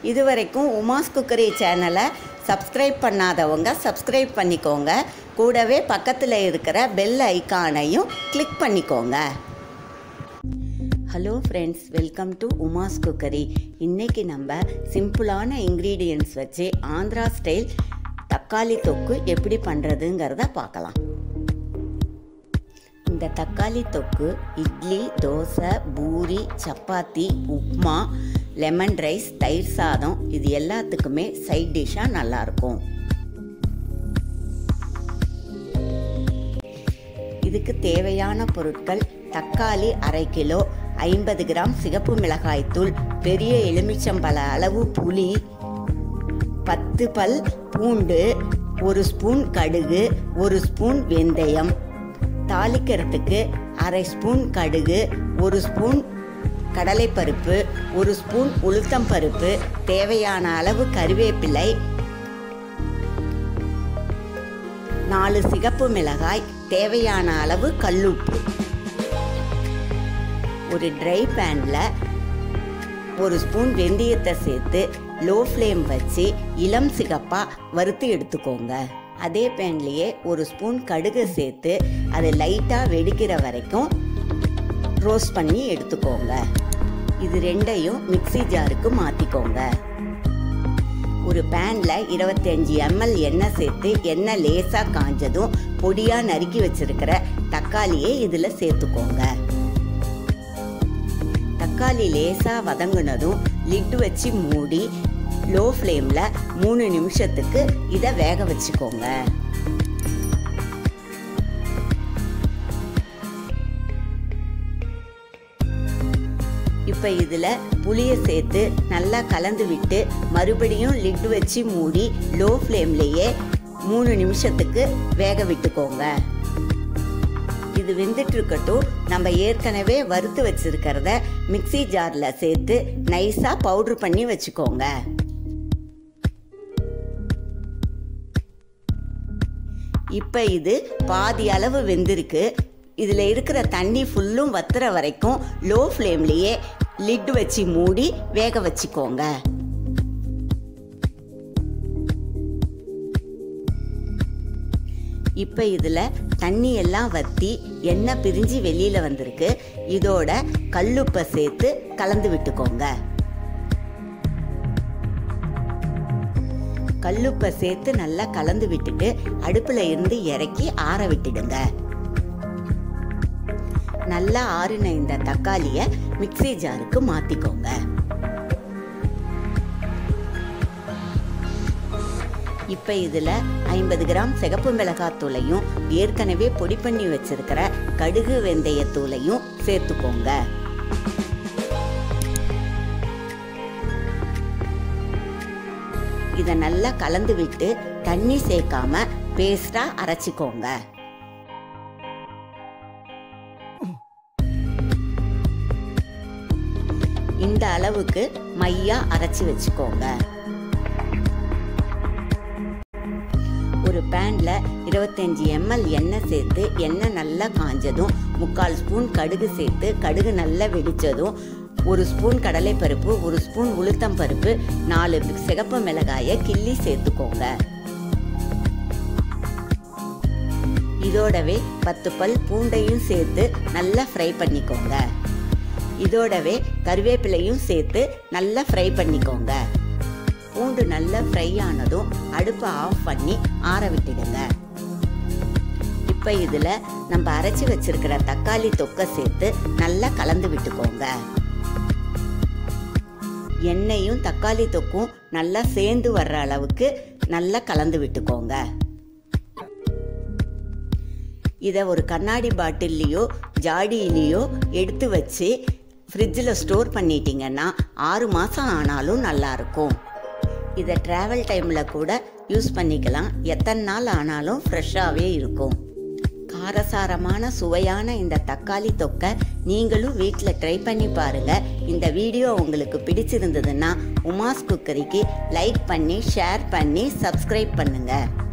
இதுவரைக்கும் உமாஸ் குக்கரி சேனலை சப்ஸ்கிரைப் பண்ணாதவங்க சப்ஸ்கிரைப் பண்ணிக்கோங்க. கூடவே பக்கத்தில் இருக்கிற பெல் ஐகானையும் கிளிக் பண்ணிக்கோங்க. Hello friends, welcome to Uma's cookery. இன்றைக்கி நம்ம சிம்பிளான இன்க்ரீடியன்ட்ஸ் வச்சு ஆந்திரா ஸ்டைல் தக்காளி தொக்கு எப்படி பண்ணுறதுங்கிறத பார்க்கலாம். இந்த தக்காளி தொக்கு இட்லி, தோசை, பூரி, சப்பாத்தி, உப்மா, லெமன் ரைஸ், தயிர் சாதம் இது எல்லாத்துக்குமே சைட் டிஷ்ஷாக நல்லாயிருக்கும். இதுக்கு தேவையான பொருட்கள்: தக்காளி 1/2 கிலோ, 50 கிராம் சிகப்பு மிளகாய்த்தூள், பெரிய எலுமிச்சம்பழ அளவு புளி, 10 பல் பூண்டு, 1 ஸ்பூன் கடுகு, 1 ஸ்பூன் வெந்தயம், தாளிக்கிறதுக்கு 1/2 ஸ்பூன் கடுகு, 1 ஸ்பூன் கடலைப்பருப்பு, 1 ஸ்பூன் உளுத்தம்பருப்பு, தேவையான அளவு கறிவேப்பிலை, 4 சிகப்பு மிளகாய், தேவையான அளவு கல்லுப்பு. ஒரு ட்ரை பேனில் 1 ஸ்பூன் வெந்தயத்தை சேர்த்து லோ ஃப்ளேம் வச்சு இளம் சிகப்பாக வறுத்து எடுத்துக்கோங்க. அதே பேன்லேயே 1 ஸ்பூன் கடுகு சேர்த்து அதை லைட்டாக வெடிக்கிற வரைக்கும் ரோஸ்ட் பண்ணி எடுத்துக்கோங்க. இது ரெண்டையும் மிக்ஸி ஜாருக்கு மாற்றிக்கோங்க. ஒரு பேனில் 25 ml எண்ணெய் சேர்த்து எண்ணெய் லேசாக காஞ்சதும் பொடியாக நறுக்கி வச்சிருக்கிற தக்காளியை இதில் சேர்த்துக்கோங்க. தக்காளி லேசாக வதங்கினதும் லிட்டு வச்சு மூடி லோ ஃப்ளேமில் 3 நிமிஷத்துக்கு இதை வேக வச்சுக்கோங்க. இப்போ இதில் புளியை சேர்த்து நல்லா கலந்து விட்டு மறுபடியும் லிட்டு வச்சு மூடி லோ ஃப்ளேம்லேயே 3 நிமிஷத்துக்கு வேக விட்டுக்கோங்க. இது வெந்துட்டு இருக்கட்டும். நம்ம ஏற்கனவே வறுத்து வச்சிருக்கிறத மிக்ஸி ஜாரில் சேர்த்து நைஸாக பவுட்ரு பண்ணி வச்சுக்கோங்க. இப்போ இது பாதி அளவு வெந்திருக்கு. இதில் இருக்கிற தண்ணி ஃபுல்லும் வத்துற வரைக்கும் லோ ஃப்ளேம்லேயே லிட் வச்சு மூடி வேக வச்சுக்கோங்க. இப்போ இதில் தண்ணி எல்லாம் வற்றி எண்ணெய் பிரிஞ்சு வெளியில் வந்திருக்கு. இதோட கல்லுப்பை சேர்த்து கலந்து விட்டுக்கோங்க. கல்லுப்பை சேர்த்து நல்லா கலந்து விட்டுட்டு அடுப்பில் இருந்து இறக்கி ஆற விட்டுடுங்க. நல்லா ஆறின இந்த தக்காளியை மிக்ஸி ஜாருக்கு மாற்றிக்கோங்க. இப்போ இதில் 50 கிராம் சிகப்பு மிளகாத்தூளையும் ஏற்கனவே பொடி பண்ணி வச்சிருக்கிற கடுகு வெந்தயத்தூளையும் சேர்த்துக்கோங்க. இதை நல்லா கலந்து விட்டு தண்ணி சேர்க்காம பேஸ்டா அரைச்சிக்கோங்க. இந்த அளவுக்கு மையா அரைச்சி வச்சுக்கோங்க. ஒரு பேனில் 25 ml எண்ணெய் சேர்த்து எண்ணெய் நல்லா காஞ்சதும் 3/4 ஸ்பூன் கடுகு சேர்த்து கடுகு நல்லா வெடித்ததும் 1 ஸ்பூன் கடலைப்பருப்பு, 1 ஸ்பூன் உளுத்தம்பருப்பு, 4 சிகப்பு மிளகாயை கிள்ளி சேர்த்துக்கோங்க. இதோடவே 10 பல் பூண்டையும் சேர்த்து நல்லா ஃப்ரை பண்ணிக்கோங்க. இதோடவே கறிவேப்பிலையும் சேர்த்து நல்லா ஃப்ரை பண்ணிக்கோங்க. பூண்டு நல்லா ஃப்ரை ஆனதும் அடுப்பை ஆஃப் பண்ணி ஆற விட்டுடுங்க. இப்போ இதில் நம்ம அரைச்சி வச்சிருக்கிற தக்காளி தொக்கை சேர்த்து நல்லா கலந்து விட்டுக்கோங்க. எண்ணெயும் தக்காளி தொக்கும் நல்லா சேர்ந்து வர்ற அளவுக்கு நல்லா கலந்து விட்டுக்கோங்க. இதை ஒரு கண்ணாடி பாட்டில்லையோ ஜாடியிலையோ எடுத்து வச்சு ஃப்ரிட்ஜில் ஸ்டோர் பண்ணிட்டீங்கன்னா 6 மாதம் ஆனாலும் நல்லாயிருக்கும். இதை ட்ராவல் டைமில் கூட யூஸ் பண்ணிக்கலாம். எத்தனை நாள் ஆனாலும் ஃப்ரெஷ்ஷாகவே இருக்கும். காரசாரமான சுவையான இந்த தக்காளி தொக்கை நீங்களும் வீட்டில் ட்ரை பண்ணி பாருங்கள். இந்த வீடியோ உங்களுக்கு பிடிச்சிருந்ததுன்னா உமாஸ் குக்கரிக்கு லைக் பண்ணி ஷேர் பண்ணி சப்ஸ்கிரைப் பண்ணுங்கள்.